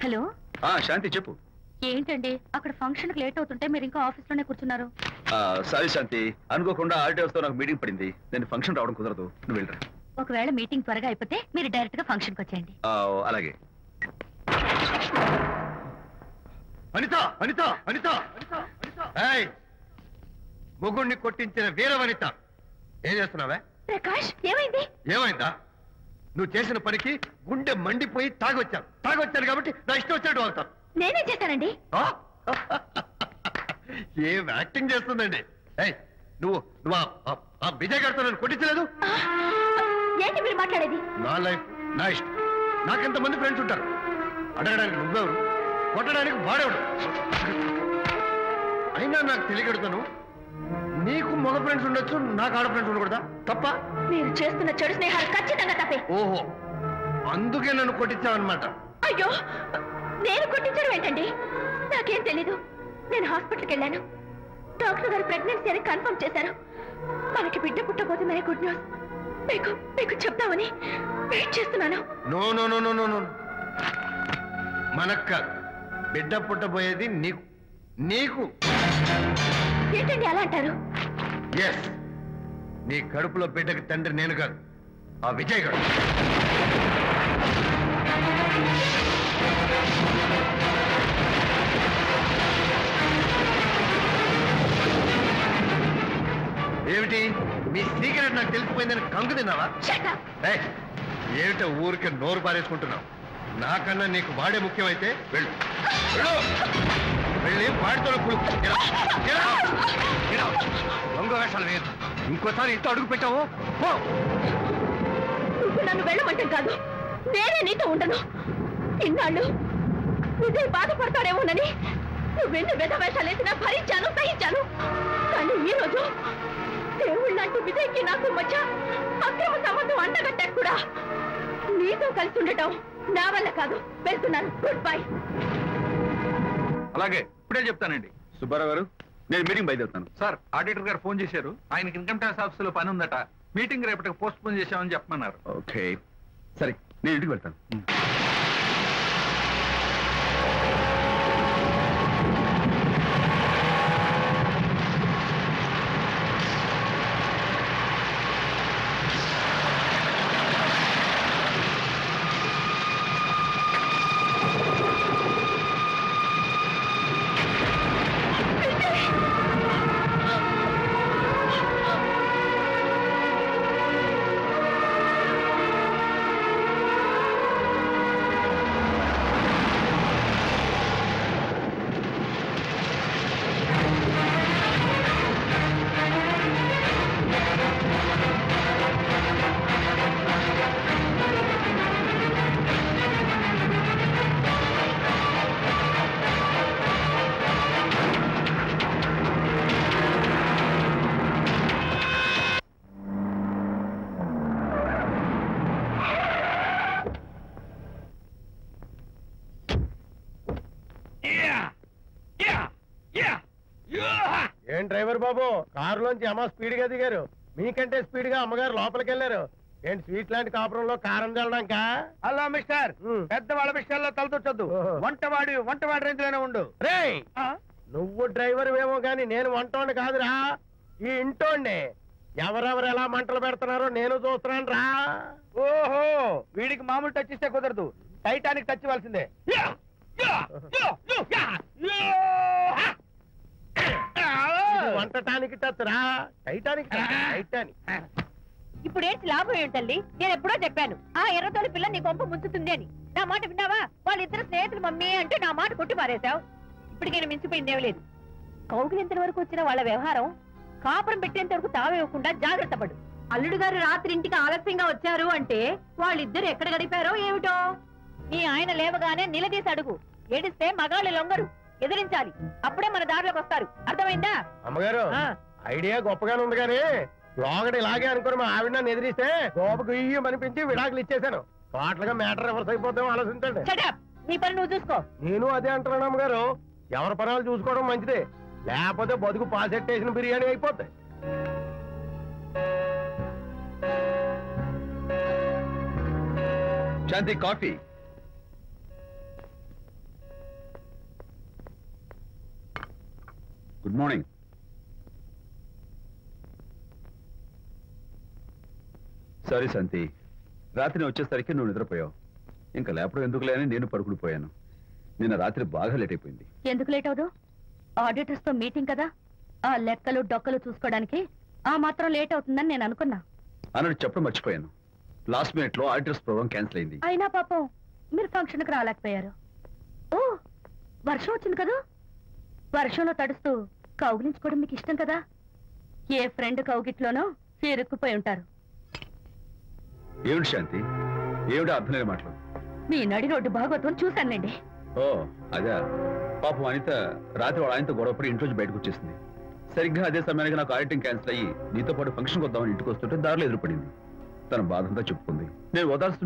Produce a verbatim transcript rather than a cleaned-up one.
Hello శాంతి చెప్పు. ఏంటండి అక్కడ ఫంక్షన్ లేట్ అవుతుంటే మీరు ఇంకా ఆఫీస్ లోనే కూర్చున్నారు? సారీ శాంతి, అనుకోకుండా ఆర్టీఎస్ తో నాకు మీటింగ్ పడింది. నేను ఫంక్షన్ రావడం కుదరదు, నువ్వు వెళ్ళరా. ఒకవేళ మీటింగ్ త్వరగా అయిపోతే మీరు డైరెక్ట్ గా ఫంక్షన్ కి వచ్చేయండి. అలాగే. అనిత అనిత అనిత ముగ్గుడిని కొట్టించిన వీర వనిత, ఏం చేస్తున్నావే? ప్రకాష్ ఏమైంది? ఏమైందా? నువ్వు చేసిన పనికి గుండె మండిపోయి తాగొచ్చాను తాగొచ్చాను కాబట్టి నా ఇష్టం వచ్చినట్టు అవుతాను. నేనేం చేశానండి? ఏం యాక్టింగ్ చేస్తుందండి. నువ్వు నువ్వు ఆ విజయ్ గారితో నన్ను కొట్టించలేదు. ఏంటి మీరు మాట్లాడేది? నా లైఫ్ నా ఇష్టం. నాకెంతమంది ఫ్రెండ్స్ ఉంటారు. అడగడానికి నువ్వెవరు, కొట్టడానికి వాడేవాడు. అయినా నాకు తెలియగడుతాను, నీకు మగ ఫ్రెండ్స్ ఉండొచ్చు, నాకు ఆడ ఫ్రెండ్స్ ఉండకూడదా? తప్ప? మీరు చేస్తున్న చెడు స్నేహాలు ఖచ్చితంగా తప్పే. ఓహో, అందుకే నన్ను కొట్టించావన్నమాట. అయ్యో, నేను కొట్టించడం ఏంటండి? నాకేం తెలీదు. నేను హాస్పిటల్కి వెళ్ళాను. డాక్టర్ గారు ప్రెగ్నెన్సీ అని కన్ఫర్మ్ చేశారు. మనకి బిడ్డ పుట్టబోతుందనే గుడ్ న్యూస్ మీకు మీకు చెప్తామని వెయిట్ చేస్తున్నాను. No no no no no మనక్క బిడ్డ పుట్టబోయేది నీకు. నీకు ఏంటండి అలా అంటారు? ఎస్, నీ కడుపులో బిడ్డకి తండ్రి నేను కాదు, ఆ విజయ్ గారు. ఏమిటి మీ సీక్రెట్ నాకు తెలిసిపోయిందని కంగు తిన్నావా? ఏమిటో ఊరికే నోరు పారేసుకుంటున్నావు? నాకన్నా నీకు వాడే ముఖ్యమైతే వెళ్ళు వెళ్ళి వాడితో దొంగ వేషాలు వేయదు. ఇంకోసారి ఇంట్లో అడుగు పెట్టావు నువ్వు నన్ను వెళ్ళమంటే కాదు, నేనే నీతో ఉండను. ఇన్నాళ్ళు విజయ్ బాధపడతాడేమోనని నువ్వెన్ని వెధ వేషాలు వేసినా భరించాను, సహించాను. కానీ ఈ రోజు దేవుళ్ళంటూ విజయ్కి నాకు మధ్య అక్రమ సంబంధం అంటగట్టాక కూడా నీతో కలిసి ఉండటం నా వల్ల కాదు. వెళ్తున్నాను, గుడ్ బై. అలాగే, ఇప్పుడే చెప్తానండి. సుబ్బారావు గారు, నేను మీటింగ్ బయలుదేరుతాను. సార్, ఆడిటర్ గారు ఫోన్ చేశారు. ఆయనకి ఇన్కమ్ ట్యాక్స్ ఆఫీస్ లో పని ఉందట. మీటింగ్ రేపటికి పోస్ట్ పోన్ చేశామని చెప్పమన్నారు. ఓకే సరే, నేను ఇంటికి వెళ్తాను. ఏం డ్రైవర్ బాబు, కారులోంచి అమ్మ స్పీడ్ గా దిగారు. మీకంటే స్పీడ్ గా అమ్మగారు లోపలికి వెళ్ళారు. ఏంటి స్వీట్ లాంటి కాపురంలో కారం చల్లడాక? హలో మిస్టర్, పెద్దవాళ్ళ విషయాల్లో తలదొచ్చొద్దు. వంటవాడి వంటవాడి రేంజ్ లోనే ఉండు. రే, నువ్వు డ్రైవర్ ఏమో గాని నేను వంటోండి కాదురా, ఈ ఇంటోండి. ఎవరెవరు ఎలా మంటలు పెడుతున్నారో నేను చూస్తున్నాను రా. ఓహో, వీడికి మామూలు టచ్ ఇస్తే కుదరదు, టైటానిక్ టచ్ ఇవ్వాల్సిందే. వంటటానికి టచ్ రా, టైటానిక్ టైటానిక్. ఇప్పుడు ఏంటి లాభం ఏంటల్లి? నేను ఎప్పుడో చెప్పాను, ఆ ఎర్రతోలి పిల్ల నీ కొంప ముంచుతుంది అని. నా మాట విన్నావా? వాళ్ళిద్దరు స్నేహితులు మమ్మీ అంటే నా మాట కొట్టి పారేశావు. ఇప్పటికి నేను మించిపోయిందేం లేదు. కౌగిలింత వరకు వచ్చిన వాళ్ళ వ్యవహారం కాపురం పెట్టేంత వరకు తావేవ్వకుండా జాగ్రత్త పడు. అల్లుడు గారు రాత్రి ఇంటికి ఆలస్యంగా వచ్చారు అంటే వాళ్ళిద్దరు ఎక్కడ గడిపారో ఏమిటో. నీ ఆయన లేవగానే నిలదీసి అడుగు. ఏడిస్తే మగాళ్ళు లొంగరు, ఎదిరించాలి. అప్పుడే మన దారిలోకి వస్తారు. అర్థమైందా? అమ్మగారు, ఐడియా గొప్పగానే ఉంది కానీ లోగడ ఇలాగే అనుకుని మా ఆవిడ నన్ను ఎదిరిస్తే గోపకు ఇయ్యం అనిపించి విడాకులు ఇచ్చేశాను. పాటలుగా మ్యాటర్ రివర్స్ అయిపోతాం, ఆలోచించండి. నీ పని నువ్వు చూసుకో. నేను అదే అంటున్నాను అమ్మగారు, ఎవరి పనాలు చూసుకోవడం మంచిదే, లేకపోతే బతుకు పాసెట్టేసిన బిర్యానీ అయిపోతాయి. Shanti, coffee. Good morning. Sorry Shanti, రాత్రి వచ్చేసరికి నువ్వు నిద్రపోయావు. ఇంకా లేపడం ఎందుకులే అని నేను పడుకుని పోయాను. నిన్న రాత్రి బాగా లేట్ అయిపోయింది. ఎందుకు లేట్ అవదు? ఆడిటర్స్ తో మీటింగ్ కదా, ఆ లెక్కలు డొక్కలు చూసుకోవడానికి ఆ మాత్రం లేట్ అవుతుందని నేను అనుకున్నా. అన్నట్టు చెప్పడం మర్చిపోయాను. లాస్ట్ మినిట్ లో ఆడిటర్స్ ప్రోగ్రామ్ క్యాన్సిల్ అయింది. అయినా పాపం మీరు ఫంక్షన్ కి రాలేకపోయారు. ఓ, వర్షం వచ్చింది కదా, వర్షంలో తడుస్తూ కౌగిలించుకోవడం మీకు ఇష్టం కదా. ఏ ఫ్రెండ్ కౌగిట్లోనో ఇరుక్కుపోయి ఉంటారు. ఏమిటి శాంతి, ఏమిటి అర్థం లేని మాటలు? మీ నడి రోడ్డు భాగవతం చూశానులేండి. ఓ అదే, పాపం అనిత రాత్రి వాళ్ళ ఆయనతో గొడవపడి ఇంట్లోంచి బయటకు వచ్చేసింది. సరిగ్గా అదే సమయానికి నాకు ఆడిటింగ్ క్యాన్సిల్ అయ్యి నీతో పాటు ఫంక్షన్కి వద్దామని ఇంటికి వస్తుంటే దారిలో ఎదురుపడింది. తన బాధంతా చెప్పుకుంది. నేను వదాల్సి